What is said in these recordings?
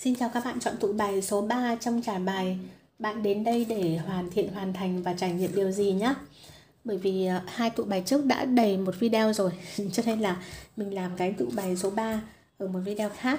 Xin chào các bạn chọn tụ bài số 3 trong trả bài. Bạn đến đây để hoàn thiện, hoàn thành và trải nghiệm điều gì nhé? Bởi vì hai tụ bài trước đã đầy một video rồi cho nên là mình làm cái tụ bài số 3 ở một video khác.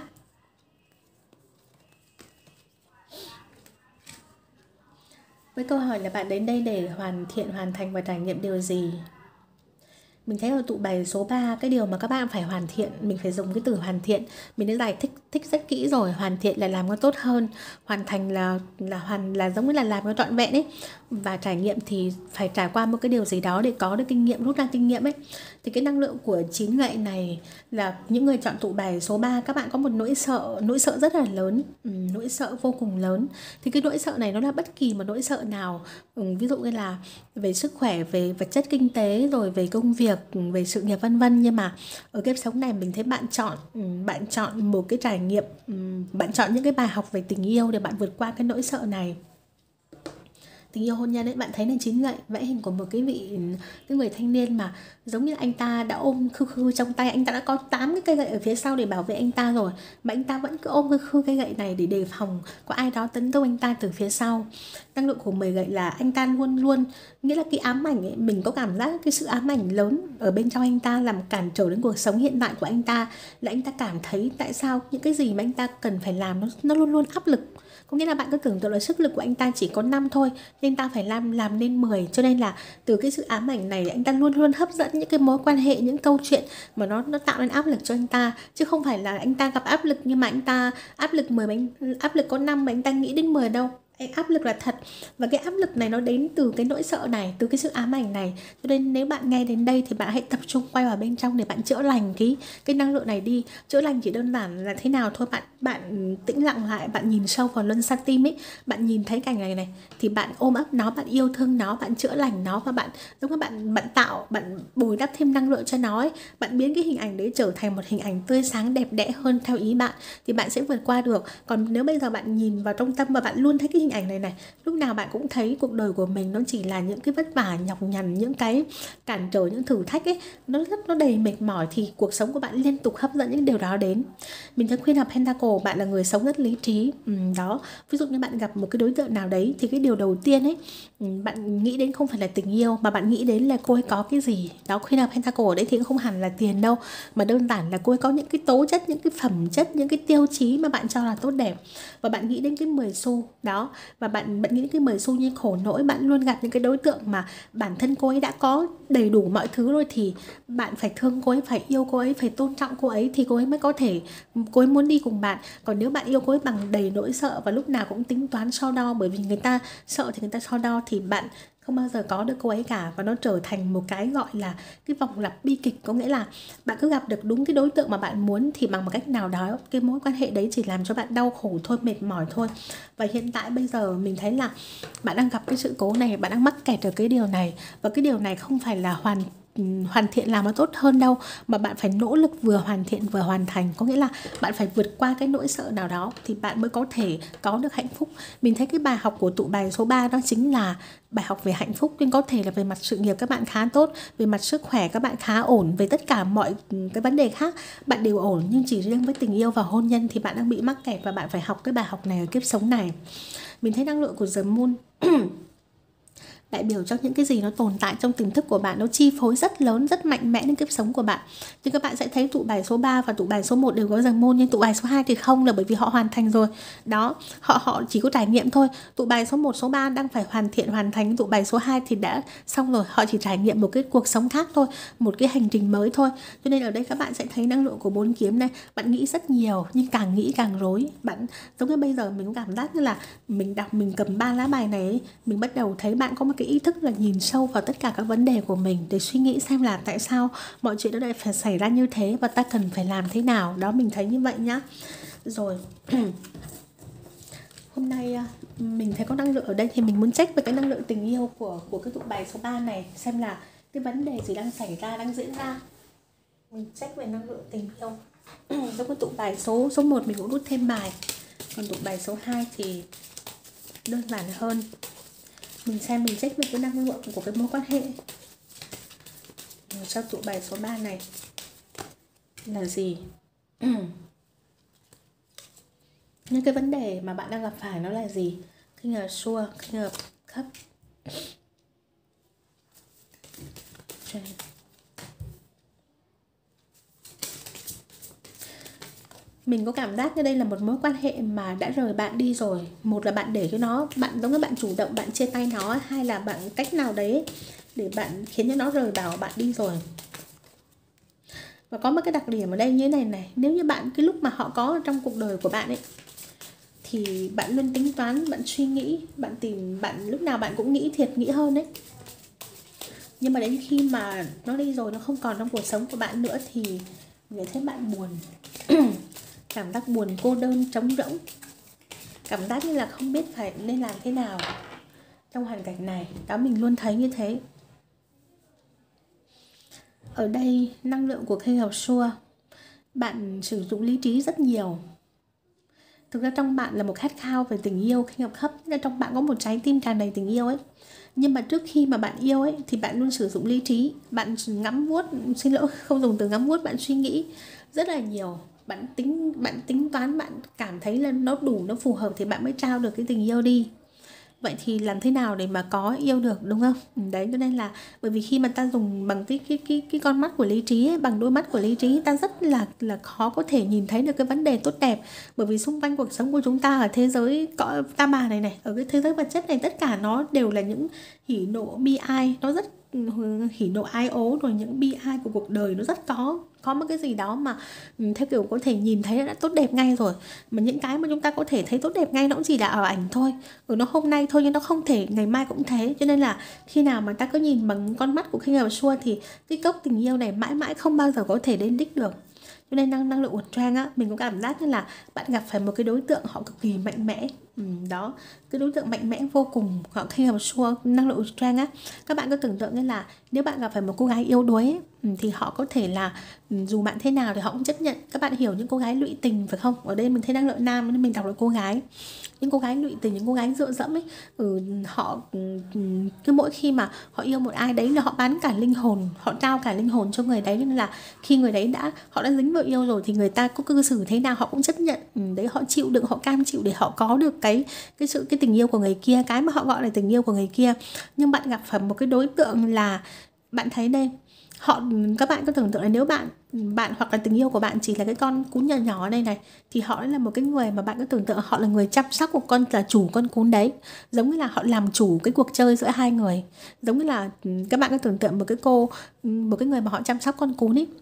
Với câu hỏi là bạn đến đây để hoàn thiện, hoàn thành và trải nghiệm điều gì? Mình thấy ở tụ bài số 3 cái điều mà các bạn phải hoàn thiện, mình phải dùng cái từ hoàn thiện. Mình đã giải thích rất kỹ rồi. Hoàn thiện là làm nó tốt hơn, hoàn thành là giống như là làm nó trọn vẹn ấy. Và trải nghiệm thì phải trải qua một cái điều gì đó để có được kinh nghiệm, rút ra kinh nghiệm ấy. Thì cái năng lượng của 9 gậy này là những người chọn tụ bài số 3, các bạn có một nỗi sợ rất là lớn, nỗi sợ vô cùng lớn. Thì cái nỗi sợ này nó là bất kỳ một nỗi sợ nào, ví dụ như là về sức khỏe, về vật chất kinh tế, rồi về công việc, về sự nghiệp vân vân. Nhưng mà ở kiếp sống này mình thấy bạn chọn một cái trải nghiệm, bạn chọn những cái bài học về tình yêu để bạn vượt qua cái nỗi sợ này. Tình yêu hôn nhân ấy, bạn thấy là 9 gậy vẽ hình của một cái người thanh niên mà giống như anh ta đã ôm khư khư trong tay, anh ta đã có 8 cái cây gậy ở phía sau để bảo vệ anh ta rồi, mà anh ta vẫn cứ ôm khư khư cây gậy này để đề phòng có ai đó tấn công anh ta từ phía sau. Năng lượng của 10 gậy là anh ta luôn luôn, nghĩa là cái ám ảnh ấy, mình có cảm giác cái sự ám ảnh lớn ở bên trong anh ta làm cản trở đến cuộc sống hiện tại của anh ta, là anh ta cảm thấy tại sao những cái gì mà anh ta cần phải làm nó luôn luôn áp lực. Có nghĩa là bạn cứ tưởng tượng là sức lực của anh ta chỉ có 5 thôi, nhưng ta phải làm lên 10. Cho nên là từ cái sự ám ảnh này, anh ta luôn luôn hấp dẫn những cái mối quan hệ, những câu chuyện mà nó tạo nên áp lực cho anh ta. Chứ không phải là anh ta gặp áp lực nhưng mà anh ta áp lực 10 mà áp lực có 5 mà anh ta nghĩ đến 10 đâu. Áp lực là thật, và cái áp lực này nó đến từ cái nỗi sợ này, từ cái sự ám ảnh này. Cho nên nếu bạn nghe đến đây thì bạn hãy tập trung quay vào bên trong để bạn chữa lành cái năng lượng này đi. Chữa lành chỉ đơn giản là thế nào thôi, bạn tĩnh lặng lại, bạn nhìn sâu vào luân xa tim ấy, bạn nhìn thấy cảnh này thì bạn ôm ấp nó, bạn yêu thương nó, bạn chữa lành nó, và bạn giống như bạn bồi đắp thêm năng lượng cho nó ấy. Bạn biến cái hình ảnh đấy trở thành một hình ảnh tươi sáng đẹp đẽ hơn theo ý bạn, thì bạn sẽ vượt qua được. Còn nếu bây giờ bạn nhìn vào trong tâm và bạn luôn thấy cái hình ảnh này, lúc nào bạn cũng thấy cuộc đời của mình nó chỉ là những cái vất vả nhọc nhằn, những cái cản trở, những thử thách ấy, nó đầy mệt mỏi, thì cuộc sống của bạn liên tục hấp dẫn những điều đó đến. Mình thấy Queen of Pentacle, bạn là người sống rất lý trí. Đó, ví dụ như bạn gặp một cái đối tượng nào đấy thì cái điều đầu tiên ấy, bạn nghĩ đến không phải là tình yêu mà bạn nghĩ đến là cô ấy có cái gì đó. Queen of Pentacle ở đấy thì cũng không hẳn là tiền đâu, mà đơn giản là cô ấy có những cái tố chất, những cái phẩm chất, những cái tiêu chí mà bạn cho là tốt đẹp, và bạn nghĩ đến cái 10 xu đó. Và bạn nghĩ đến cái 10 xu như khổ nỗi. Bạn luôn gặp những cái đối tượng mà bản thân cô ấy đã có đầy đủ mọi thứ rồi, thì bạn phải thương cô ấy, phải yêu cô ấy, phải tôn trọng cô ấy, thì cô ấy mới có thể, cô ấy muốn đi cùng bạn. Còn nếu bạn yêu cô ấy bằng đầy nỗi sợ và lúc nào cũng tính toán so đo, bởi vì người ta sợ thì người ta so đo, thì bạn không bao giờ có được cô ấy cả, và nó trở thành một cái gọi là cái vòng lặp bi kịch. Có nghĩa là bạn cứ gặp được đúng cái đối tượng mà bạn muốn thì bằng một cách nào đó cái mối quan hệ đấy chỉ làm cho bạn đau khổ thôi, mệt mỏi thôi. Và hiện tại bây giờ mình thấy là bạn đang gặp cái sự cố này, bạn đang mắc kẹt ở cái điều này, và cái điều này không phải là hoàn thiện làm nó tốt hơn đâu, mà bạn phải nỗ lực vừa hoàn thiện vừa hoàn thành. Có nghĩa là bạn phải vượt qua cái nỗi sợ nào đó thì bạn mới có thể có được hạnh phúc. Mình thấy cái bài học của tụ bài số 3 đó chính là bài học về hạnh phúc. Nhưng có thể là về mặt sự nghiệp các bạn khá tốt, về mặt sức khỏe các bạn khá ổn, về tất cả mọi cái vấn đề khác bạn đều ổn, nhưng chỉ riêng với tình yêu và hôn nhân thì bạn đang bị mắc kẹt, và bạn phải học cái bài học này ở kiếp sống này. Mình thấy năng lượng của The Moon đại biểu cho những cái gì nó tồn tại trong tiềm thức của bạn, nó chi phối rất lớn, rất mạnh mẽ đến kiếp sống của bạn. Nhưng các bạn sẽ thấy tụ bài số 3 và tụ bài số 1 đều có dần môn, nhưng tụ bài số 2 thì không, là bởi vì họ hoàn thành rồi. Đó, họ chỉ có trải nghiệm thôi. Tụ bài số 1, số 3 đang phải hoàn thiện, hoàn thành. Tụ bài số 2 thì đã xong rồi, họ chỉ trải nghiệm một cái cuộc sống khác thôi, một cái hành trình mới thôi. Cho nên ở đây các bạn sẽ thấy năng lượng của 4 kiếm này, bạn nghĩ rất nhiều nhưng càng nghĩ càng rối. Bạn giống như bây giờ mình cảm giác như là mình đọc, mình cầm 3 lá bài này ấy, mình bắt đầu thấy bạn có một cái ý thức là nhìn sâu vào tất cả các vấn đề của mình để suy nghĩ xem là tại sao mọi chuyện đó lại phải xảy ra như thế và ta cần phải làm thế nào đó. Mình thấy như vậy nhá. Rồi hôm nay mình thấy có năng lượng ở đây thì mình muốn check về cái năng lượng tình yêu của cái tụ bài số 3 này, xem là cái vấn đề gì đang xảy ra, đang diễn ra. Mình check về năng lượng tình yêu. Trong cái tụ bài số 1 mình cũng rút thêm bài, còn tụ bài số 2 thì đơn giản hơn. Mình xem, mình check về cái năng lượng của cái mối quan hệ. Cho tụ bài số 3 này là gì? những cái vấn đề mà bạn đang gặp phải nó là gì? King of Swords, King of Cups. Mình có cảm giác như đây là một mối quan hệ mà đã rời bạn đi rồi. Một là bạn để cho nó, bạn giống như bạn chủ động bạn chia tay nó, hay là bạn cách nào đấy để bạn khiến cho nó rời bảo bạn đi rồi. Và có một cái đặc điểm ở đây như thế này này, nếu như bạn cái lúc mà họ có trong cuộc đời của bạn ấy thì bạn luôn tính toán, bạn suy nghĩ, bạn tìm, bạn lúc nào bạn cũng nghĩ thiệt, nghĩ hơn đấy. Nhưng mà đến khi mà nó đi rồi, nó không còn trong cuộc sống của bạn nữa thì người thấy bạn buồn. Cảm giác buồn, cô đơn, trống rỗng. Cảm giác như là không biết phải nên làm thế nào trong hoàn cảnh này. Đó, mình luôn thấy như thế. Ở đây năng lượng của King of Swords, bạn sử dụng lý trí rất nhiều. Thực ra trong bạn là một khát khao về tình yêu. King of Cups, trong bạn có một trái tim tràn đầy tình yêu ấy. Nhưng mà trước khi mà bạn yêu ấy thì bạn luôn sử dụng lý trí. Bạn ngắm vuốt, xin lỗi không dùng từ ngắm vuốt, bạn suy nghĩ rất là nhiều. Bạn tính toán, bạn cảm thấy là nó đủ, nó phù hợp thì bạn mới trao được cái tình yêu đi. Vậy thì làm thế nào để mà có yêu được, đúng không? Đấy, cho nên là bởi vì khi mà ta dùng bằng cái con mắt của lý trí ấy, bằng đôi mắt của lý trí, ta rất là khó có thể nhìn thấy được cái vấn đề tốt đẹp. Bởi vì xung quanh cuộc sống của chúng ta ở thế giới có ta bà này, ở cái thế giới vật chất này, tất cả nó đều là những hỉ nộ bi ai, nó rất hỉ nộ ai ố, rồi những bi ai của cuộc đời nó rất có một cái gì đó mà theo kiểu có thể nhìn thấy đã tốt đẹp ngay rồi. Mà những cái mà chúng ta có thể thấy tốt đẹp ngay nó cũng chỉ là ảo ảnh thôi, nó hôm nay thôi nhưng nó không thể ngày mai cũng thế. Cho nên là khi nào mà ta cứ nhìn bằng con mắt của King of Swords thì cái cốc tình yêu này mãi mãi không bao giờ có thể đến đích được. Cho nên năng lượng của Trang á, mình có cảm giác như là bạn gặp phải một cái đối tượng họ cực kỳ mạnh mẽ. Đó, cái đối tượng mạnh mẽ vô cùng, họ King of Swords, năng lượng của Trang á. Các bạn có tưởng tượng như là nếu bạn gặp phải một cô gái yếu đuối ấy, thì họ có thể là dù bạn thế nào thì họ cũng chấp nhận. Các bạn hiểu những cô gái lụy tình phải không? Ở đây mình thấy năng lượng nam nên mình đọc là cô gái. Những cô gái lụy tình, những cô gái dựa dẫm ấy, họ cứ mỗi khi mà họ yêu một ai đấy là họ bán cả linh hồn, họ trao cả linh hồn cho người đấy. Nên là khi người đấy họ đã dính vào yêu rồi thì người ta có cư xử thế nào họ cũng chấp nhận. Đấy, họ chịu đựng, họ cam chịu để họ có được cái tình yêu của người kia, cái mà họ gọi là tình yêu của người kia. Nhưng bạn gặp phải một cái đối tượng là bạn thấy đây, các bạn có tưởng tượng là nếu bạn hoặc là tình yêu của bạn chỉ là cái con cún nhỏ nhỏ ở đây này, thì họ là một cái người mà bạn có tưởng tượng họ là người chăm sóc một con, là chủ con cún đấy, giống như là họ làm chủ cái cuộc chơi giữa hai người. Giống như là các bạn có tưởng tượng một cái người mà họ chăm sóc con cún ấy.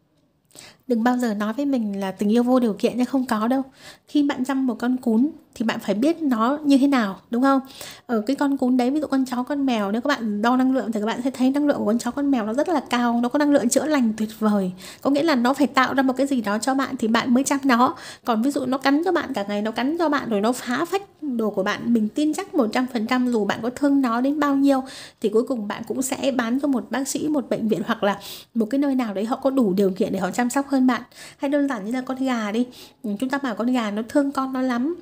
Đừng bao giờ nói với mình là tình yêu vô điều kiện nha, không có đâu. Khi bạn chăm một con cún thì bạn phải biết nó như thế nào, đúng không? Ở cái con cún đấy, ví dụ con chó, con mèo, nếu các bạn đo năng lượng thì các bạn sẽ thấy năng lượng của con chó, con mèo nó rất là cao, nó có năng lượng chữa lành tuyệt vời. Có nghĩa là nó phải tạo ra một cái gì đó cho bạn thì bạn mới chăm nó. Còn ví dụ nó cắn cho bạn cả ngày, nó cắn cho bạn rồi nó phá phách đồ của bạn, mình tin chắc 100% dù bạn có thương nó đến bao nhiêu thì cuối cùng bạn cũng sẽ bán cho một bác sĩ, một bệnh viện hoặc là một cái nơi nào đấy họ có đủ điều kiện để họ chăm sóc hơn bạn. Hay đơn giản như là con gà đi, chúng ta bảo con gà nó thương con nó lắm,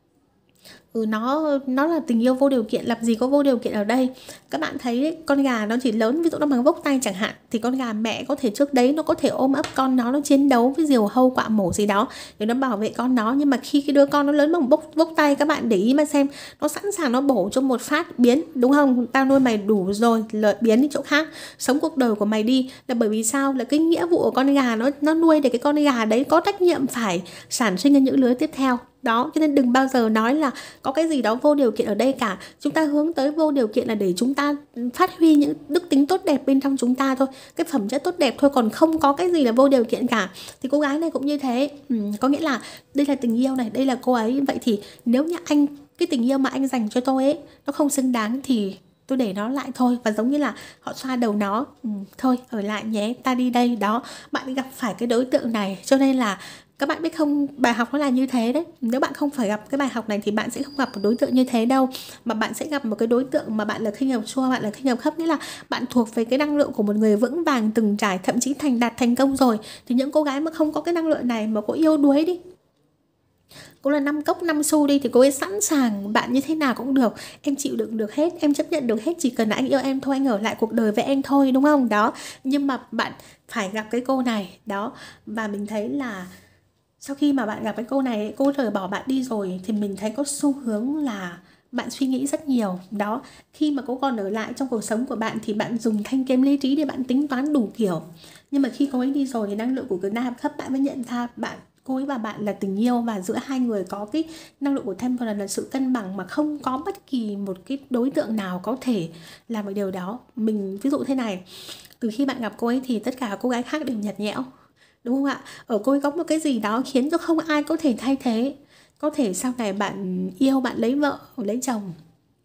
nó là tình yêu vô điều kiện. Làm gì có vô điều kiện ở đây. Các bạn thấy đấy, con gà nó chỉ lớn, ví dụ nó bằng vốc tay chẳng hạn, thì con gà mẹ có thể trước đấy nó có thể ôm ấp con nó chiến đấu với diều hâu quạ mổ gì đó để nó bảo vệ con nó. Nhưng mà khi cái đứa con nó lớn bằng vốc tay, các bạn để ý mà xem, nó sẵn sàng nó bổ cho một phát biến, đúng không? Tao nuôi mày đủ rồi, lợi biến đi chỗ khác, sống cuộc đời của mày đi. Là bởi vì sao? Là cái nghĩa vụ của con gà, nó nuôi để cái con gà đấy có trách nhiệm phải sản sinh ra những lứa tiếp theo. Đó, cho nên đừng bao giờ nói là có cái gì đó vô điều kiện ở đây cả. Chúng ta hướng tới vô điều kiện là để chúng ta phát huy những đức tính tốt đẹp bên trong chúng ta thôi, cái phẩm chất tốt đẹp thôi, còn không có cái gì là vô điều kiện cả. Thì cô gái này cũng như thế, có nghĩa là đây là tình yêu này, đây là cô ấy. Vậy thì nếu như cái tình yêu mà anh dành cho tôi ấy nó không xứng đáng thì tôi để nó lại thôi. Và giống như là họ xoa đầu nó, thôi ở lại nhé, ta đi đây. Đó, bạn gặp phải cái đối tượng này, cho nên là các bạn biết không, bài học nó là như thế đấy. Nếu bạn không phải gặp cái bài học này thì bạn sẽ không gặp một đối tượng như thế đâu, mà bạn sẽ gặp một cái đối tượng mà bạn là King of Swords, bạn là King of Cups, nghĩa là bạn thuộc về cái năng lượng của một người vững vàng, từng trải, thậm chí thành công rồi. Thì những cô gái mà không có cái năng lượng này, mà cô yêu đuối đi, cô là 5 cốc 5 xu đi, thì cô ấy sẵn sàng bạn như thế nào cũng được, em chịu đựng được hết, em chấp nhận được hết, chỉ cần là anh yêu em thôi, anh ở lại cuộc đời với em thôi, đúng không? Đó, nhưng mà bạn phải gặp cái cô này đó. Và mình thấy là Sau khi mà bạn gặp cái cô này, cô rời bỏ bạn đi rồi thì mình thấy có xu hướng là bạn suy nghĩ rất nhiều. Đó, khi mà cô còn ở lại trong cuộc sống của bạn thì bạn dùng thanh kiếm lý trí để bạn tính toán đủ kiểu. Nhưng mà khi cô ấy đi rồi thì năng lượng của cái nam thấp, bạn mới nhận ra cô ấy và bạn là tình yêu, và giữa hai người có cái năng lượng của temperance là sự cân bằng, mà không có bất kỳ một cái đối tượng nào có thể làm được điều đó. Mình ví dụ thế này, từ khi bạn gặp cô ấy thì tất cả các cô gái khác đều nhạt nhẽo, đúng không ạ? Ở cô ấy có một cái gì đó khiến cho không ai có thể thay thế. Có thể sau này bạn yêu, bạn lấy vợ, lấy chồng,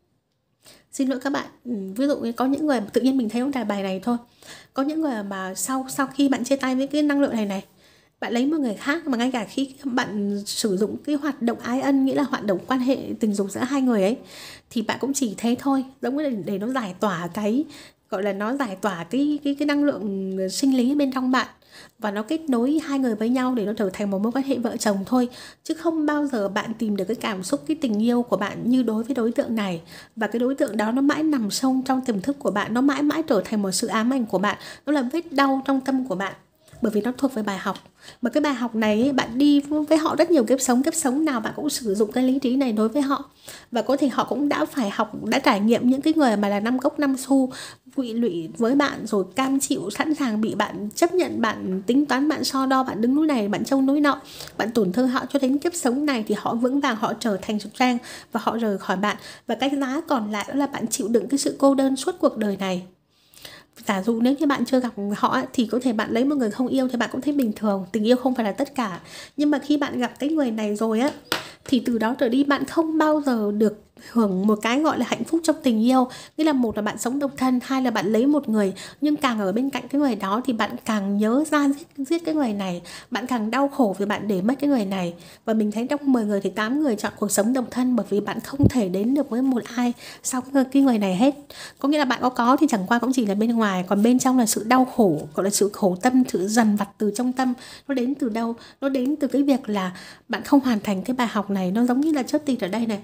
xin lỗi các bạn, ví dụ như có những người tự nhiên mình thấy trong trải bài này thôi, có những người mà sau khi bạn chia tay với cái năng lượng này, bạn lấy một người khác, mà ngay cả khi bạn sử dụng cái hoạt động ái ân, nghĩa là hoạt động quan hệ tình dục giữa hai người ấy, thì bạn cũng chỉ thế thôi, giống như để nó giải tỏa cái, gọi là nó giải tỏa cái năng lượng sinh lý bên trong bạn, và nó kết nối hai người với nhau để nó trở thành một mối quan hệ vợ chồng thôi. Chứ không bao giờ bạn tìm được cái cảm xúc, cái tình yêu của bạn như đối với đối tượng này. Và cái đối tượng đó nó mãi nằm sâu trong tiềm thức của bạn, nó mãi mãi trở thành một sự ám ảnh của bạn, nó là vết đau trong tâm của bạn, bởi vì nó thuộc về bài học. Mà cái bài học này ấy, bạn đi với họ rất nhiều kiếp sống nào bạn cũng sử dụng cái lý trí này đối với họ. Và có thể họ cũng đã phải học, đã trải nghiệm những cái người mà là 5 cốc 5 xu, quỵ lụy với bạn, rồi cam chịu, sẵn sàng bị bạn chấp nhận, bạn tính toán, bạn so đo, bạn đứng núi này, bạn trông núi nọ, bạn tổn thương họ, cho đến kiếp sống này thì họ vững vàng, họ trở thành strength và họ rời khỏi bạn. Và cái giá còn lại đó là bạn chịu đựng cái sự cô đơn suốt cuộc đời này. Giả dụ nếu như bạn chưa gặp họ thì có thể bạn lấy một người không yêu thì bạn cũng thấy bình thường, tình yêu không phải là tất cả. Nhưng mà khi bạn gặp cái người này rồi á, thì từ đó trở đi bạn không bao giờ được hưởng một cái gọi là hạnh phúc trong tình yêu. Nghĩa là một là bạn sống độc thân, hai là bạn lấy một người, nhưng càng ở bên cạnh cái người đó thì bạn càng nhớ ra giết cái người này, bạn càng đau khổ vì bạn để mất cái người này. Và mình thấy trong 10 người thì 8 người chọn cuộc sống độc thân, bởi vì bạn không thể đến được với một ai sau cái người này hết. Có nghĩa là bạn có thì chẳng qua cũng chỉ là bên ngoài, còn bên trong là sự đau khổ, gọi là sự khổ tâm, sự dằn vặt từ trong tâm. Nó đến từ đâu? Nó đến từ cái việc là bạn không hoàn thành cái bài học này. Nó giống như là chớp tịt ở đây này,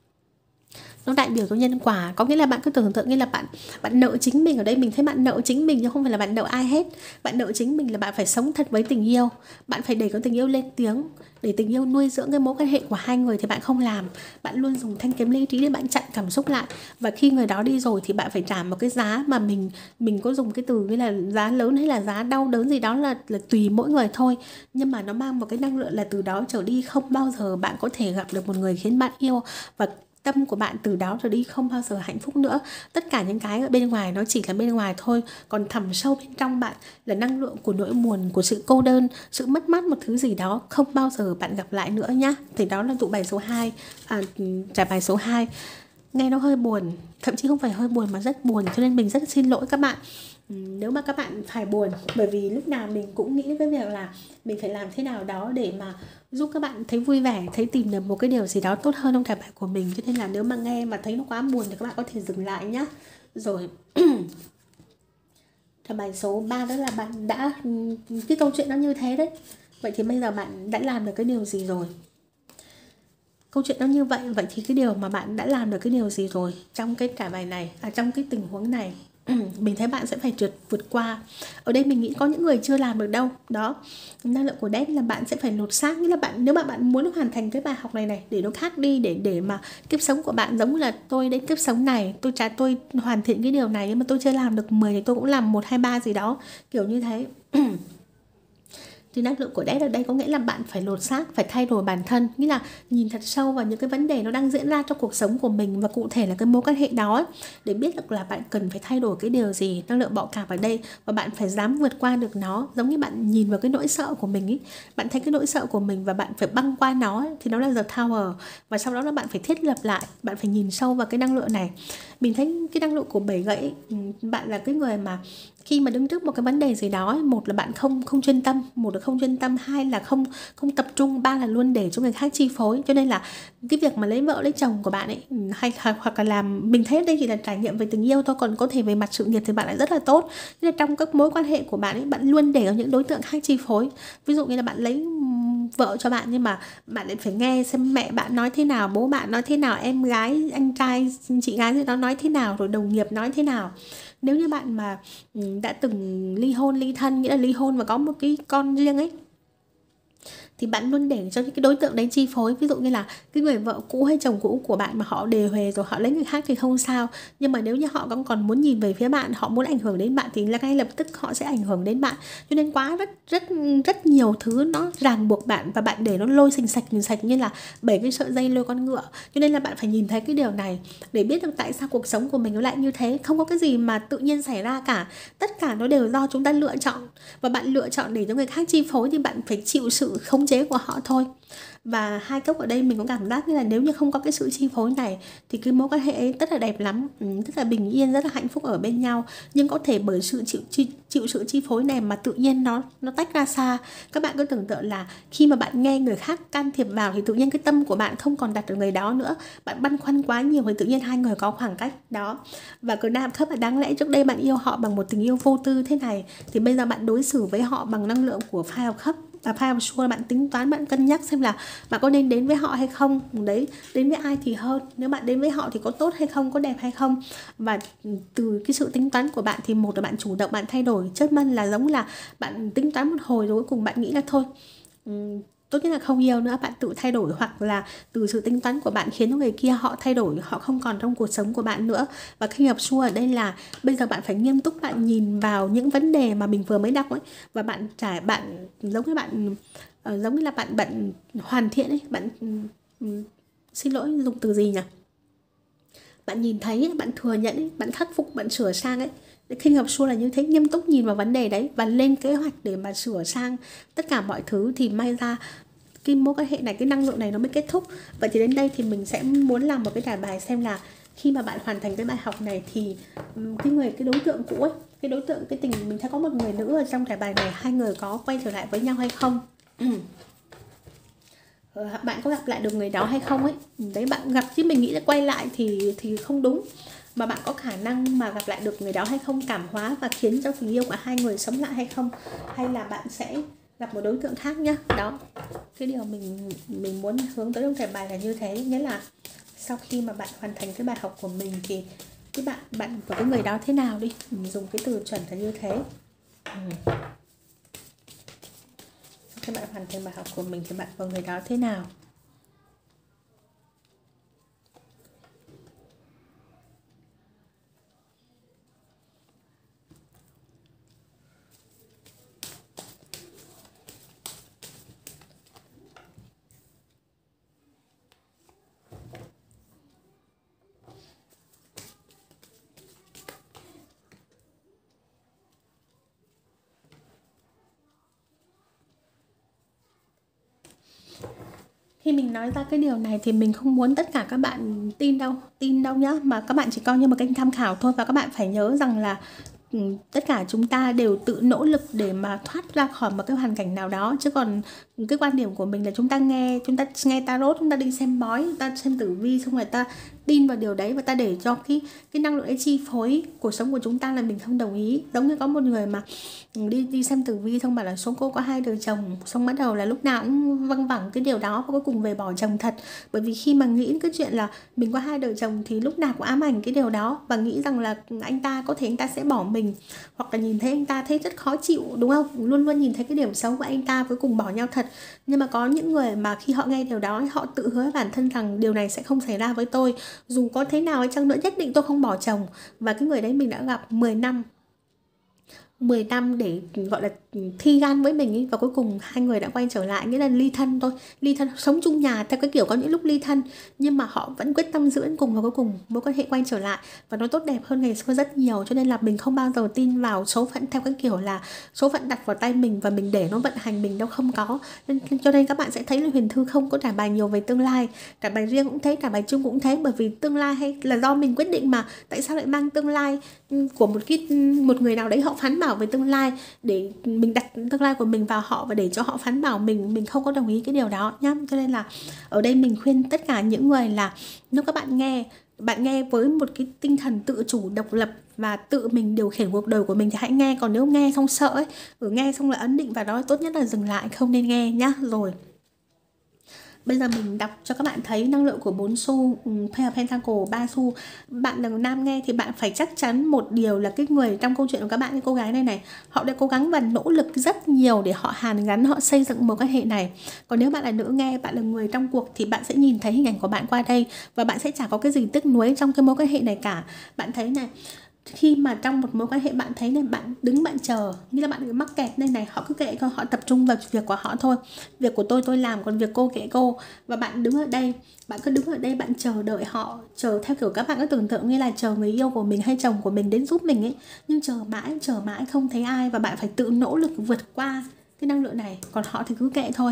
nó đại biểu cho nhân quả. Có nghĩa là bạn cứ tưởng tượng như là bạn nợ chính mình. Ở đây mình thấy bạn nợ chính mình chứ không phải là bạn nợ ai hết. Bạn nợ chính mình là bạn phải sống thật với tình yêu, bạn phải để có tình yêu lên tiếng, để tình yêu nuôi dưỡng cái mối quan hệ của hai người. Thì bạn không làm, bạn luôn dùng thanh kiếm lý trí để bạn chặn cảm xúc lại. Và khi người đó đi rồi thì bạn phải trả một cái giá mà mình có dùng cái từ như là giá lớn hay là giá đau đớn gì đó là tùy mỗi người thôi. Nhưng mà nó mang một cái năng lượng là từ đó trở đi không bao giờ bạn có thể gặp được một người khiến bạn yêu, và tâm của bạn từ đó trở đi không bao giờ hạnh phúc nữa. Tất cả những cái ở bên ngoài nó chỉ là bên ngoài thôi, còn thẳm sâu bên trong bạn là năng lượng của nỗi buồn, của sự cô đơn, sự mất mát một thứ gì đó không bao giờ bạn gặp lại nữa nhá. Thì đó là tụ bài số 2, trải bài số 2. Nghe nó hơi buồn, thậm chí không phải hơi buồn mà rất buồn, cho nên mình rất xin lỗi các bạn nếu mà các bạn phải buồn, bởi vì lúc nào mình cũng nghĩ đến cái việc là mình phải làm thế nào đó để mà giúp các bạn thấy vui vẻ, thấy tìm được một cái điều gì đó tốt hơn trong trải bài của mình. Cho nên là nếu mà nghe mà thấy nó quá buồn thì các bạn có thể dừng lại nhá. Rồi trải bài số 3 đó là bạn đã, cái câu chuyện nó như thế đấy. Vậy thì bây giờ bạn đã làm được cái điều gì rồi? Câu chuyện nó như vậy, vậy thì cái điều mà bạn đã làm được cái điều gì rồi trong cái trải bài này, trong cái tình huống này? Mình thấy bạn sẽ phải vượt qua. Ở đây mình nghĩ có những người chưa làm được đâu. Đó, năng lượng của Death là bạn sẽ phải lột xác. Nghĩa là nếu mà bạn muốn hoàn thành cái bài học này để nó khác đi, để mà kiếp sống của bạn giống như là tôi đến kiếp sống này tôi hoàn thiện cái điều này, nhưng mà tôi chưa làm được 10 thì tôi cũng làm 1, 2, 3 gì đó, kiểu như thế. Thì năng lượng của Death ở đây có nghĩa là bạn phải lột xác, phải thay đổi bản thân, nghĩa là nhìn thật sâu vào những cái vấn đề nó đang diễn ra trong cuộc sống của mình, và cụ thể là cái mối quan hệ đó, để biết được là bạn cần phải thay đổi cái điều gì. Năng lượng bạo cảm ở đây, và bạn phải dám vượt qua được nó. Giống như bạn nhìn vào cái nỗi sợ của mình ý, bạn thấy cái nỗi sợ của mình và bạn phải băng qua nó ấy, thì nó là The Tower. Và sau đó là bạn phải thiết lập lại, bạn phải nhìn sâu vào cái năng lượng này. Mình thấy cái năng lượng của 7 gậy, bạn là cái người mà khi mà đứng trước một cái vấn đề gì đó, một là bạn không chuyên tâm, hai là không tập trung, ba là luôn để cho người khác chi phối. Cho nên là cái việc mà lấy vợ lấy chồng của bạn ấy, hay hoặc là làm, mình thấy đây chỉ là trải nghiệm về tình yêu thôi, còn có thể về mặt sự nghiệp thì bạn lại rất là tốt. Nên là trong các mối quan hệ của bạn ấy, bạn luôn để những đối tượng khác chi phối. Ví dụ như là bạn lấy vợ cho bạn, nhưng mà bạn lại phải nghe xem mẹ bạn nói thế nào, bố bạn nói thế nào, em gái, anh trai, chị gái gì đó nói thế nào, rồi đồng nghiệp nói thế nào. Nếu như bạn mà đã từng ly hôn, ly thân, nghĩa là ly hôn và có một cái con riêng ấy, thì bạn luôn để cho những cái đối tượng đấy chi phối. Ví dụ như là cái người vợ cũ hay chồng cũ của bạn mà họ đề huề rồi họ lấy người khác thì không sao, nhưng mà nếu như họ còn muốn nhìn về phía bạn, họ muốn ảnh hưởng đến bạn thì là ngay lập tức họ sẽ ảnh hưởng đến bạn. Cho nên rất nhiều thứ nó ràng buộc bạn, và bạn để nó lôi xình sạch như là 7 cái sợi dây lôi con ngựa. Cho nên là bạn phải nhìn thấy cái điều này để biết được tại sao cuộc sống của mình nó lại như thế. Không có cái gì mà tự nhiên xảy ra cả, tất cả nó đều do chúng ta lựa chọn, và bạn lựa chọn để cho người khác chi phối thì bạn phải chịu sự khống chế của họ thôi. Và hai cốc ở đây mình có cảm giác như là nếu như không có cái sự chi phối này thì cái mối quan hệ ấy rất là đẹp lắm, rất là bình yên, rất là hạnh phúc ở bên nhau. Nhưng có thể bởi sự chịu sự chi phối này mà tự nhiên nó tách ra xa. Các bạn cứ tưởng tượng là khi mà bạn nghe người khác can thiệp vào thì tự nhiên cái tâm của bạn không còn đặt ở người đó nữa, bạn băn khoăn quá nhiều thì tự nhiên hai người có khoảng cách đó. Và cứ nam khớp là đáng lẽ trước đây bạn yêu họ bằng một tình yêu vô tư thế này, thì bây giờ bạn đối xử với họ bằng năng lượng của Five of Cups. Five of Swords, bạn tính toán, bạn cân nhắc xem là bạn có nên đến với họ hay không. Đấy, đến với ai thì hơn, nếu bạn đến với họ thì có tốt hay không, có đẹp hay không. Và từ cái sự tính toán của bạn thì một là bạn chủ động, bạn thay đổi. Chớp mân là giống là bạn tính toán một hồi rồi cuối cùng bạn nghĩ là thôi, tốt nhất là không yêu nữa, bạn tự thay đổi, hoặc là từ sự tính toán của bạn khiến cho người kia họ thay đổi, họ không còn trong cuộc sống của bạn nữa. Và King of Swords ở đây là bây giờ bạn phải nghiêm túc, bạn nhìn vào những vấn đề mà mình vừa mới đọc ấy, và bạn giống như là bạn hoàn thiện ấy, bạn xin lỗi dùng từ gì nhỉ, bạn nhìn thấy, bạn thừa nhận ấy, bạn khắc phục, bạn sửa sang ấy. King of Swords là như thế, nghiêm túc nhìn vào vấn đề đấy và lên kế hoạch để mà sửa sang tất cả mọi thứ, thì may ra cái mối quan hệ này, cái năng lượng này nó mới kết thúc. Vậy thì đến đây thì mình sẽ muốn làm một cái trải bài xem là khi mà bạn hoàn thành cái bài học này thì cái đối tượng cũ ấy, cái đối tượng, cái tình, mình thấy có một người nữ ở trong trải bài này, hai người có quay trở lại với nhau hay không. Bạn có gặp lại được người đó hay không ấy. Đấy, bạn gặp, chứ mình nghĩ là quay lại thì không đúng, mà bạn có khả năng mà gặp lại được người đó hay không, cảm hóa và khiến cho tình yêu của hai người sống lại hay không, hay là bạn sẽ gặp một đối tượng khác nhá. Đó, cái điều mình muốn hướng tới trong trải bài là như thế. Nghĩa là sau khi mà bạn hoàn thành cái bài học của mình thì cái bạn của cái người đó thế nào đi, mình dùng cái từ chuẩn là như thế. Khi bạn hoàn thành bài học của mình thì bạn và người đó thế nào. Khi mình nói ra cái điều này thì mình không muốn tất cả các bạn tin đâu nhá, mà các bạn chỉ coi như một kênh tham khảo thôi. Và các bạn phải nhớ rằng là tất cả chúng ta đều tự nỗ lực để mà thoát ra khỏi một cái hoàn cảnh nào đó. Chứ còn cái quan điểm của mình là chúng ta nghe tarot, chúng ta đi xem bói, chúng ta xem tử vi, xong rồi ta tin vào điều đấy và ta để cho cái năng lượng ấy chi phối cuộc sống của chúng ta, là mình không đồng ý. Giống như có một người mà đi xem tử vi xong bảo là số cô có 2 đời chồng, xong bắt đầu là lúc nào cũng văng vẳng cái điều đó, và cuối cùng về bỏ chồng thật. Bởi vì khi mà nghĩ cái chuyện là mình có 2 đời chồng thì lúc nào cũng ám ảnh cái điều đó, và nghĩ rằng là anh ta có thể anh ta sẽ bỏ mình, hoặc là nhìn thấy anh ta thấy rất khó chịu, đúng không, luôn luôn nhìn thấy cái điểm xấu của anh ta, cuối cùng bỏ nhau thật. Nhưng mà có những người mà khi họ nghe điều đó, họ tự hứa với bản thân rằng điều này sẽ không xảy ra với tôi, dù có thế nào ấy chăng nữa nhất định tôi không bỏ chồng. Và cái người đấy mình đã gặp 10 năm để gọi là thi gan với mình ấy, và cuối cùng hai người đã quay trở lại, nghĩa là ly thân thôi, ly thân sống chung nhà theo cái kiểu có những lúc ly thân, nhưng mà họ vẫn quyết tâm giữ đến cùng, và cuối cùng mối quan hệ quay trở lại và nó tốt đẹp hơn ngày xưa rất nhiều. Cho nên là mình không bao giờ tin vào số phận theo cái kiểu là số phận đặt vào tay mình và mình để nó vận hành mình đâu, không có. Cho nên các bạn sẽ thấy là Huyền Thư không có trải bài nhiều về tương lai, trải bài riêng cũng thế, trải bài chung cũng thế, bởi vì tương lai hay là do mình quyết định mà. Tại sao lại mang tương lai của một người nào đấy họ phán bảo về tương lai, để mình đặt tương lai của mình vào họ và để cho họ phán bảo mình không có đồng ý cái điều đó nhá. Cho nên là ở đây mình khuyên tất cả những người là nếu các bạn nghe với một cái tinh thần tự chủ, độc lập và tự mình điều khiển cuộc đời của mình thì hãy nghe. Còn nếu nghe xong sợ ấy, nghe xong là ấn định vào đó, tốt nhất là dừng lại, không nên nghe nhá. Rồi Bây giờ mình đọc cho các bạn thấy năng lượng của 4 xu, Pair of Pentacle, 3 xu. Bạn là nam nghe thì bạn phải chắc chắn một điều là cái người trong câu chuyện của các bạn, cái cô gái này, họ đã cố gắng và nỗ lực rất nhiều để họ hàn gắn, họ xây dựng mối quan hệ này. Còn nếu bạn là nữ nghe, bạn là người trong cuộc thì bạn sẽ nhìn thấy hình ảnh của bạn qua đây và bạn sẽ chả có cái gì tiếc nuối trong cái mối quan hệ này cả. Bạn thấy này, khi mà trong một mối quan hệ bạn thấy này, bạn đứng bạn chờ như là bạn bị mắc kẹt đây này, họ cứ kệ họ tập trung vào việc của họ thôi, việc của tôi làm, còn việc cô kệ cô. Và bạn đứng ở đây, bạn cứ đứng ở đây, bạn chờ đợi họ, chờ theo kiểu các bạn cứ tưởng tượng như là chờ người yêu của mình hay chồng của mình đến giúp mình ấy, nhưng chờ mãi không thấy ai, và bạn phải tự nỗ lực vượt qua cái năng lượng này, còn họ thì cứ kệ thôi.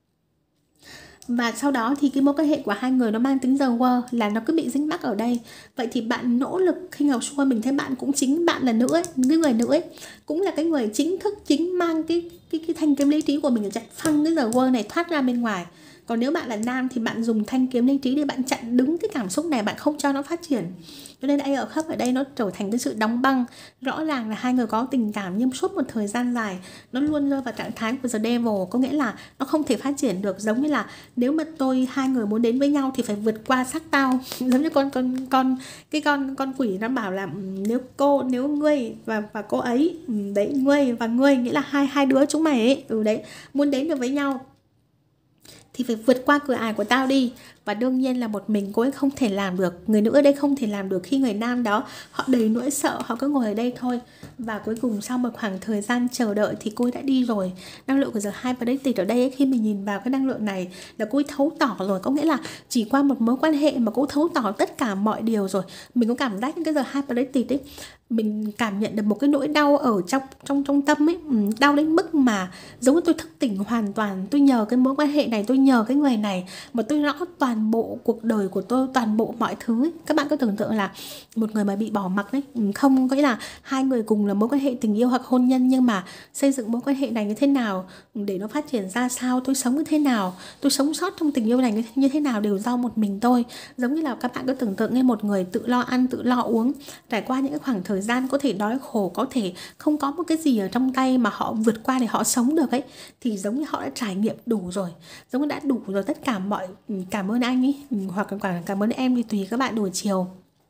Và sau đó thì cái mối quan hệ của hai người nó mang tính giờ quơ, là nó cứ bị dính mắc ở đây. Vậy thì bạn nỗ lực, khi Ngọc Xua mình thấy bạn cũng chính bạn là nữ ấy, cái người nữ ấy cũng là cái người chính thức chính mang cái thanh kiếm lý trí của mình chặt phăng cái giờ quơ này thoát ra bên ngoài. Còn nếu bạn là nam thì bạn dùng thanh kiếm lý trí để bạn chặn đứng cái cảm xúc này, bạn không cho nó phát triển. Cho nên ai ở khắp ở đây nó trở thành cái sự đóng băng. Rõ ràng là hai người có tình cảm nhưng suốt một thời gian dài nó luôn rơi vào trạng thái của the devil, có nghĩa là nó không thể phát triển được. Giống như là nếu mà hai người muốn đến với nhau thì phải vượt qua xác tao. Giống như con quỷ nó bảo là nếu ngươi và cô ấy, đấy, ngươi và ngươi nghĩa là hai đứa chúng mày ấy, đấy, muốn đến được với nhau thì phải vượt qua cửa ải của tao đi. Và đương nhiên là một mình cô ấy không thể làm được, người nữ ở đây không thể làm được khi người nam đó họ đầy nỗi sợ, họ cứ ngồi ở đây thôi. Và cuối cùng sau một khoảng thời gian chờ đợi thì cô ấy đã đi rồi. Năng lượng của The High Priestess ở đây ấy, khi mình nhìn vào cái năng lượng này là cô ấy thấu tỏ rồi, có nghĩa là chỉ qua một mối quan hệ mà cô thấu tỏ tất cả mọi điều rồi. Mình có cảm giác những cái The High Priestess ấy, mình cảm nhận được một cái nỗi đau ở trong tâm ấy, đau đến mức mà giống như tôi thức tỉnh hoàn toàn. Tôi nhờ cái mối quan hệ này, tôi nhờ cái người này mà tôi rõ toàn bộ cuộc đời của tôi, toàn bộ mọi thứ ấy. Các bạn có tưởng tượng là một người mà bị bỏ mặc đấy, không có nghĩa là hai người cùng là mối quan hệ tình yêu hoặc hôn nhân, nhưng mà xây dựng mối quan hệ này như thế nào, để nó phát triển ra sao, tôi sống như thế nào, tôi sống sót trong tình yêu này như thế nào đều do một mình tôi. Giống như là các bạn có tưởng tượng như một người tự lo ăn, tự lo uống, trải qua những cái khoảng thời gian có thể đói khổ, có thể không có một cái gì ở trong tay mà họ vượt qua để họ sống được ấy, thì giống như họ đã trải nghiệm đủ rồi, giống như đã đủ rồi tất cả mọi. Cảm ơn anh ấy, hoặc cảm ơn em, thì tùy các bạn đổi chiều.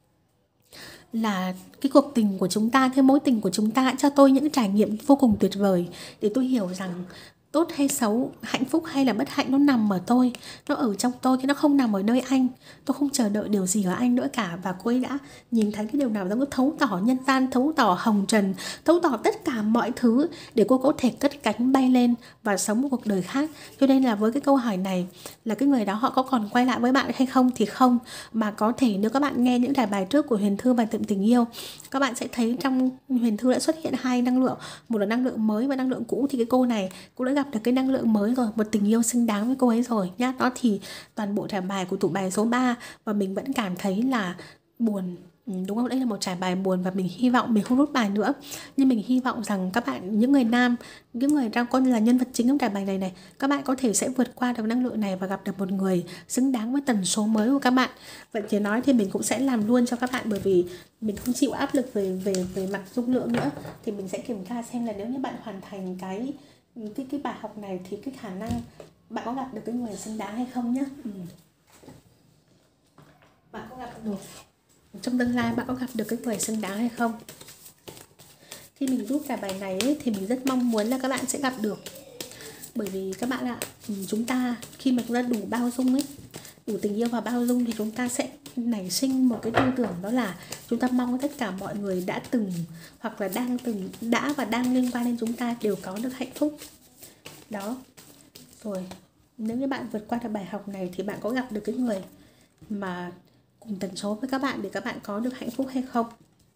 Là cái cuộc tình của chúng ta, cái mối tình của chúng ta cho tôi những trải nghiệm vô cùng tuyệt vời, để tôi hiểu rằng tốt hay xấu, hạnh phúc hay là bất hạnh nó nằm ở tôi, nó ở trong tôi, chứ nó không nằm ở nơi anh. Tôi không chờ đợi điều gì ở anh nữa cả. Và cô ấy đã nhìn thấy cái điều nào giống như thấu tỏ nhân gian, thấu tỏ hồng trần, thấu tỏ tất cả mọi thứ để cô có thể cất cánh bay lên và sống một cuộc đời khác. Cho nên là với cái câu hỏi này là cái người đó họ có còn quay lại với bạn hay không thì không, mà có thể nếu các bạn nghe những bài trước của Huyền Thư và Tiệm Tình Yêu, các bạn sẽ thấy trong Huyền Thư đã xuất hiện hai năng lượng, một là năng lượng mới và năng lượng cũ. Thì cái cô này cũng đã gặp được cái năng lượng mới rồi, một tình yêu xứng đáng với cô ấy rồi nhá. Đó thì toàn bộ trải bài của tụ bài số 3, và mình vẫn cảm thấy là buồn. Đúng không? Đây là một trải bài buồn, và mình hy vọng mình không rút bài nữa. Nhưng mình hy vọng rằng các bạn, những người nam, những người đang coi là nhân vật chính trong trải bài này, các bạn có thể sẽ vượt qua được năng lượng này và gặp được một người xứng đáng với tần số mới của các bạn. Vậy thì nói thì mình cũng sẽ làm luôn cho các bạn, bởi vì mình không chịu áp lực về mặt dung lượng nữa. Thì mình sẽ kiểm tra xem là nếu như bạn hoàn thành cái bài học này thì cái khả năng bạn có gặp được cái người xứng đáng hay không nhé. Bạn có gặp được trong tương lai, bạn có gặp được cái người xứng đáng hay không? Khi mình rút cả bài này ấy, thì mình rất mong muốn là các bạn sẽ gặp được. Bởi vì các bạn ạ, chúng ta khi mà chúng ta đủ bao dung ấy, đủ tình yêu và bao dung, thì chúng ta sẽ nảy sinh một cái tư tưởng, đó là chúng ta mong tất cả mọi người đã từng hoặc là đã và đang liên quan đến chúng ta đều có được hạnh phúc. Đó. Rồi, nếu như bạn vượt qua được bài học này thì bạn có gặp được cái người mà cùng tần số với các bạn để các bạn có được hạnh phúc hay không?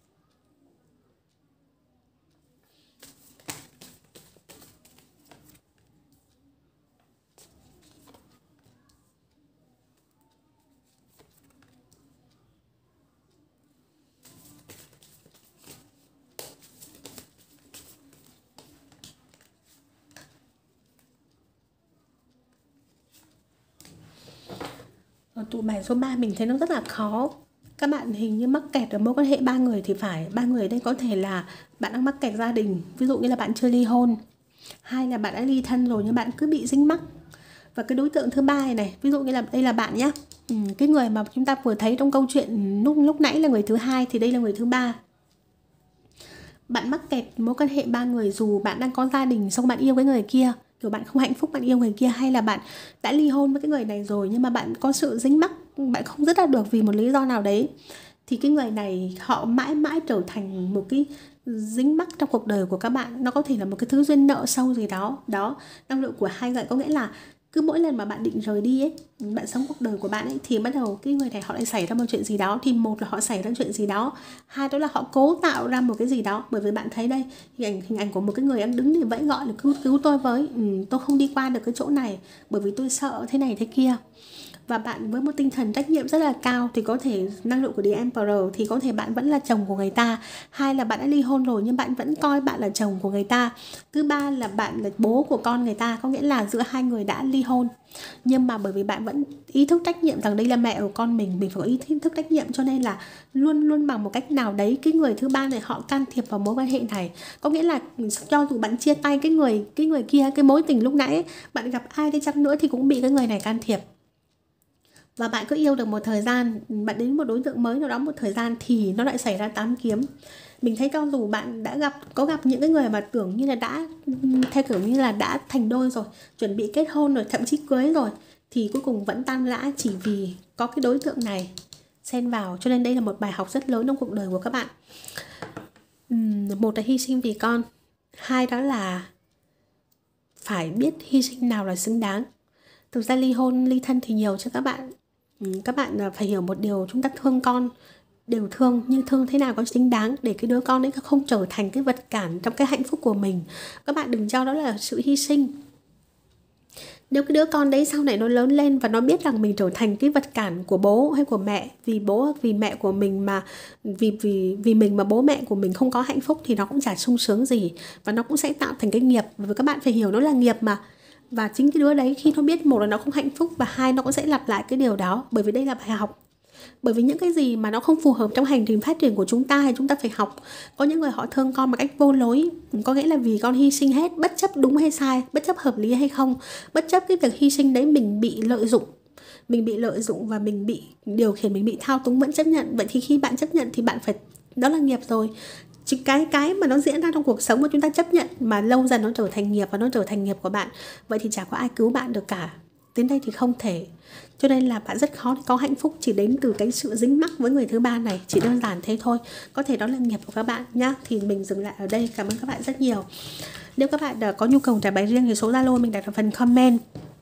Ở tụ bài số 3 mình thấy nó rất là khó. Các bạn hình như mắc kẹt ở mối quan hệ ba người thì phải. Ba người ở đây có thể là bạn đang mắc kẹt gia đình, ví dụ như là bạn chưa ly hôn, hay là bạn đã ly thân rồi nhưng bạn cứ bị dính mắc. Và cái đối tượng thứ ba này, ví dụ như là đây là bạn nhá. Cái người mà chúng ta vừa thấy trong câu chuyện lúc nãy là người thứ hai, thì đây là người thứ ba. Bạn mắc kẹt mối quan hệ ba người, dù bạn đang có gia đình xong bạn yêu cái người kia, kiểu bạn không hạnh phúc bạn yêu người kia, hay là bạn đã ly hôn với cái người này rồi nhưng mà bạn có sự dính mắc, bạn không dứt ra được vì một lý do nào đấy, thì cái người này họ mãi mãi trở thành một cái dính mắc trong cuộc đời của các bạn. Nó có thể là một cái thứ duyên nợ sâu gì đó. Đó, năng lượng của hai gậy có nghĩa là cứ mỗi lần mà bạn định rời đi ấy, bạn sống cuộc đời của bạn ấy, thì bắt đầu cái người này họ lại xảy ra một chuyện gì đó. Thì một là họ xảy ra chuyện gì đó, hai đó là họ cố tạo ra một cái gì đó. Bởi vì bạn thấy đây, hình ảnh của một cái người đang đứng để vẫy gọi là cứu tôi với, tôi không đi qua được cái chỗ này bởi vì tôi sợ thế này thế kia. Và bạn với một tinh thần trách nhiệm rất là cao thì có thể năng lượng của The Emperor, thì có thể bạn vẫn là chồng của người ta, hai là bạn đã ly hôn rồi nhưng bạn vẫn coi bạn là chồng của người ta, thứ ba là bạn là bố của con người ta, có nghĩa là giữa hai người đã ly hôn nhưng mà bởi vì bạn vẫn ý thức trách nhiệm rằng đây là mẹ của con mình phải có ý thức trách nhiệm, cho nên là luôn luôn bằng một cách nào đấy cái người thứ ba này họ can thiệp vào mối quan hệ này. Có nghĩa là cho dù bạn chia tay cái người kia, cái mối tình lúc nãy ấy, bạn gặp ai đi chăng nữa thì cũng bị cái người này can thiệp. Và bạn cứ yêu được một thời gian, bạn đến một đối tượng mới nào đó một thời gian thì nó lại xảy ra 8 kiếm. Mình thấy cho dù bạn đã có gặp những cái người mà tưởng như là đã theo kiểu như là đã thành đôi rồi, chuẩn bị kết hôn rồi, thậm chí cưới rồi, thì cuối cùng vẫn tan rã chỉ vì có cái đối tượng này xen vào. Cho nên đây là một bài học rất lớn trong cuộc đời của các bạn. Một là hy sinh vì con, hai đó là phải biết hy sinh nào là xứng đáng. Thực ra ly hôn, ly thân thì nhiều cho các bạn. Các bạn phải hiểu một điều, chúng ta thương con đều thương, nhưng thương thế nào có chính đáng để cái đứa con ấy không trở thành cái vật cản trong cái hạnh phúc của mình. Các bạn đừng cho đó là sự hy sinh. Nếu cái đứa con đấy sau này nó lớn lên và nó biết rằng mình trở thành cái vật cản của bố hay của mẹ, vì mẹ của mình mà vì mình mà bố mẹ của mình không có hạnh phúc thì nó cũng chả sung sướng gì, và nó cũng sẽ tạo thành cái nghiệp. Bởi vì các bạn phải hiểu nó là nghiệp mà. Và chính cái đứa đấy khi nó biết một là nó không hạnh phúc, và hai nó cũng sẽ lặp lại cái điều đó. Bởi vì đây là bài học. Bởi vì những cái gì mà nó không phù hợp trong hành trình phát triển của chúng ta thì chúng ta phải học. Có những người họ thương con một cách vô lối, có nghĩa là vì con hy sinh hết, bất chấp đúng hay sai, bất chấp hợp lý hay không, bất chấp cái việc hy sinh đấy mình bị lợi dụng. Mình bị lợi dụng và mình bị điều khiển, mình bị thao túng vẫn chấp nhận. Vậy thì khi bạn chấp nhận thì bạn phải, đó là nghiệp rồi. Chứ cái mà nó diễn ra trong cuộc sống mà chúng ta chấp nhận mà lâu dần nó trở thành nghiệp và nó trở thành nghiệp của bạn, vậy thì chả có ai cứu bạn được cả. Đến đây thì không thể. Cho nên là bạn rất khó để có hạnh phúc chỉ đến từ cái sự dính mắc với người thứ ba này. Chỉ đơn giản thế thôi. Có thể đó là nghiệp của các bạn nhá. Thì mình dừng lại ở đây. Cảm ơn các bạn rất nhiều. Nếu các bạn có nhu cầu trả bài riêng thì số Zalo mình đặt ở phần comment.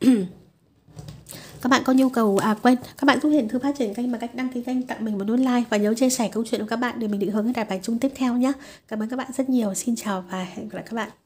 Các bạn có nhu cầu, các bạn giúp Hiền Thư phát triển kênh bằng cách đăng ký kênh, tặng mình một nút like và nhớ chia sẻ câu chuyện của các bạn để mình định hướng cái bài chung tiếp theo nhé. Cảm ơn các bạn rất nhiều. Xin chào và hẹn gặp lại các bạn.